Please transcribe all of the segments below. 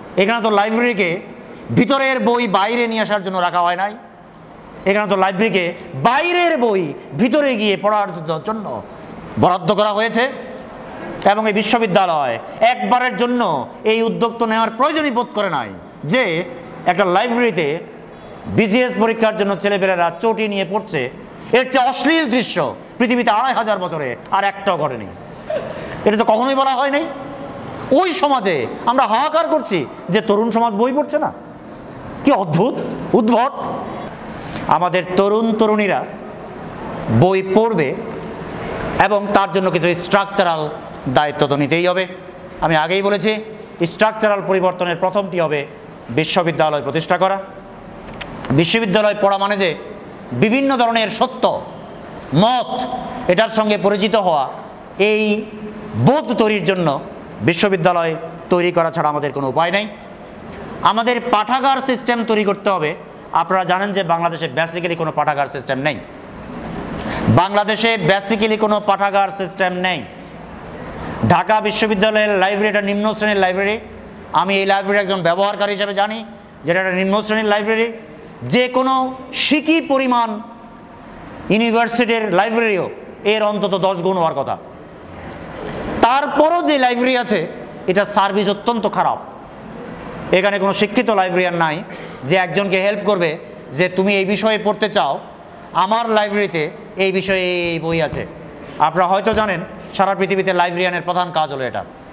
এখানে তো লাইব্রেরিকে ভিতরের বই বাইরে নিয়ে আসার জন্য রাখা হয় নাই, এখানে তো লাইব্রেরিকে বাইরের বই ভিতরে গিয়ে পড়ার জন্য বরাদ্দ করা হয়েছে। এবং এই বিশ্ববিদ্যালয় একবারের জন্য এই উদ্যোগ তো নেওয়ার প্রয়োজনই বোধ করে নাই যে একটা লাইব্রেরিতে বিসিএস পরীক্ষার জন্য ছেলেপেলেরা চটি নিয়ে পড়ছে, এর চেয়ে অশ্লীল দৃশ্য পৃথিবীতে 2500 বছরে আর একটাও ঘটেনি। এটা তো কখনোই বলা হয় নাই। ওই সমাজে আমরা হাহাকার করছি যে তরুণ সমাজ বই পড়ছে না। কি অদ্ভুত, উদ্ভট। আমাদের তরুণ তরুণীরা বই পড়বে এবং তার জন্য কিছু স্ট্রাকচারাল দায়িত্ব তো নিতেই হবে। আমি আগেই বলেছি, স্ট্রাকচারাল পরিবর্তনের প্রথমটি হবে বিশ্ববিদ্যালয় প্রতিষ্ঠা করা। বিশ্ববিদ্যালয় পড়া মানে যে বিভিন্ন ধরনের সত্য মত এটার সঙ্গে পরিচিত হওয়া, এই বোধ তৈরির জন্য বিশ্ববিদ্যালয় তৈরি করা ছাড়া আমাদের কোনো উপায় নেই। আমাদের পাঠাগার সিস্টেম তৈরি করতে হবে। আপনারা জানেন যে বাংলাদেশে বেসিক্যালি কোনো পাঠাগার সিস্টেম নেই। বাংলাদেশে বেসিক্যালি কোনো পাঠাগার সিস্টেম নেই। ঢাকা বিশ্ববিদ্যালয়ের লাইব্রেরিটা নিম্ন শ্রেণীর লাইব্রেরি। আমি এই লাইব্রেরির একজন ব্যবহারকারী হিসেবে জানি যেটা একটা নিম্ন শ্রেণীর লাইব্রেরি। যে কোনো সিকি পরিমাণ ইউনিভার্সিটির লাইব্রেরিও এর অন্তত 10 গুণ হওয়ার কথা। তারপরও যে লাইব্রেরি আছে এটা সার্ভিস অত্যন্ত খারাপ। এখানে কোনো শিক্ষিত লাইব্রেরিয়ান নাই যে একজনকে হেল্প করবে যে তুমি এই বিষয়ে পড়তে চাও, আমার লাইব্রেরিতে এই বিষয়ে এই বই আছে। আপনারা হয়তো জানেন সারা পৃথিবীতে লাইব্রেরিয়ানের প্রধান কাজ হলো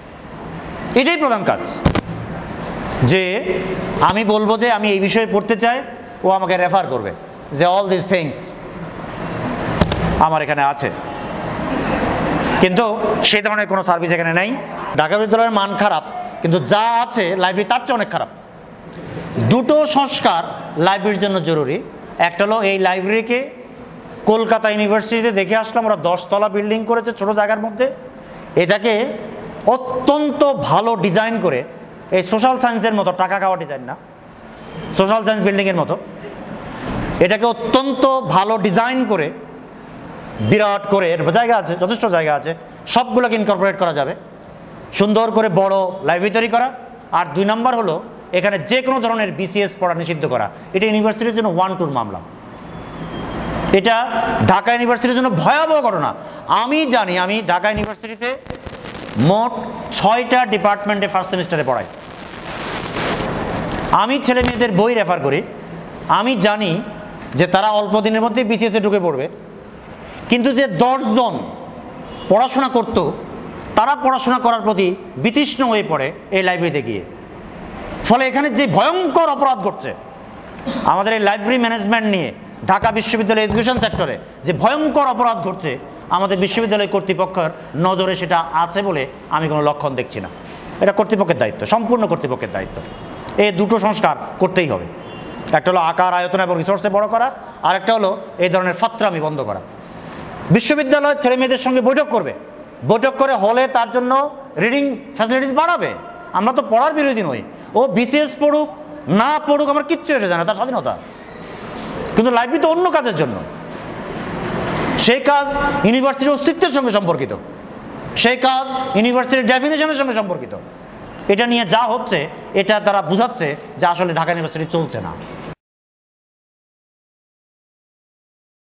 এটাই প্রধান কাজ, যে আমি বলবো যে আমি এই বিষয়ে পড়তে চাই, ও আমাকে রেফার করবে যে অল দিস থিংস আমার এখানে আছে। কিন্তু সেই ধরনের কোনো সার্ভিস এখানে নেই। ঢাকা বিশ্ববিদ্যালয়ের মান খারাপ, কিন্তু যা আছে লাইব্রেরি তার চেয়ে অনেক খারাপ। দুটো সংস্কার লাইব্রেরির জন্য জরুরি। একটা হলো এই লাইব্রেরিকে কলকাতা ইউনিভার্সিটিতে দেখে আসলাম, ওরা 10 তলা বিল্ডিং করেছে ছোট জায়গার মধ্যে। এটাকে অত্যন্ত ভালো ডিজাইন করে, এই সোশ্যাল সায়েন্সের মতো টাকা খাওয়া ডিজাইন না, সোশ্যাল সায়েন্স বিল্ডিংয়ের মতো, এটাকে অত্যন্ত ভালো ডিজাইন করে বিরাট করে, এর জায়গা আছে, যথেষ্ট জায়গা আছে, সবগুলোকে ইনকর্পোরেট করা যাবে, সুন্দর করে বড় লাইব্রেরি তৈরি করা। আর 2 নম্বর হলো এখানে যে কোনো ধরনের বিসিএস পড়া নিষিদ্ধ করা। এটা ইউনিভার্সিটির জন্য 1-2 মামলা। এটা ঢাকা ইউনিভার্সিটির জন্য ভয়াবহ ঘটনা। আমি জানি, আমি ঢাকা ইউনিভার্সিটিতে মোট 6টা ডিপার্টমেন্টে ফার্স্ট সেমিস্টারে পড়াই। আমি ছেলে মেয়েদের বই রেফার করি। আমি জানি যে তারা অল্প দিনের মধ্যে বিসিএসে ঢুকে পড়বে, কিন্তু যে 10 জন পড়াশোনা করতো তারা পড়াশোনা করার প্রতি বিতৃষ্ণ হয়ে পড়ে এই লাইব্রেরিতে গিয়ে। ফলে এখানে যে ভয়ঙ্কর অপরাধ ঘটছে আমাদের এই লাইব্রেরি ম্যানেজমেন্ট নিয়ে, ঢাকা বিশ্ববিদ্যালয় এডুকেশন সেক্টরে যে ভয়ঙ্কর অপরাধ ঘটছে, আমাদের বিশ্ববিদ্যালয় কর্তৃপক্ষের নজরে সেটা আছে বলে আমি কোনো লক্ষণ দেখছি না। এটা কর্তৃপক্ষের দায়িত্ব, সম্পূর্ণ কর্তৃপক্ষের দায়িত্ব। এই দুটো সংস্কার করতেই হবে। একটা হলো আকার আয়তন এবং রিসোর্সে বড় করা, আর একটা হলো এই ধরনের ফাত্রামি বন্ধ করা। বিশ্ববিদ্যালয় ছেলে মেয়েদের সঙ্গে বৈঠক করবে, বৈঠক করে হলে তার জন্য রিডিং ফ্যাসিলিটিস বাড়াবে। আমরা তো পড়ার বিরোধী নই। ও বিসিএস পড়ুক না পড়ুক আমার কিচ্ছু এসে যায় না, তার স্বাধীনতা। কিন্তু লাইব্রেরি তো অন্য কাজের জন্য। সেই কাজ ইউনিভার্সিটির অস্তিত্বের সঙ্গে সম্পর্কিত, সেই কাজ ইউনিভার্সিটির ডেফিনেশনের সঙ্গে সম্পর্কিত। এটা নিয়ে যা হচ্ছে এটা তারা বুঝাচ্ছে যে আসলে ঢাকা ইউনিভার্সিটি চলছে না।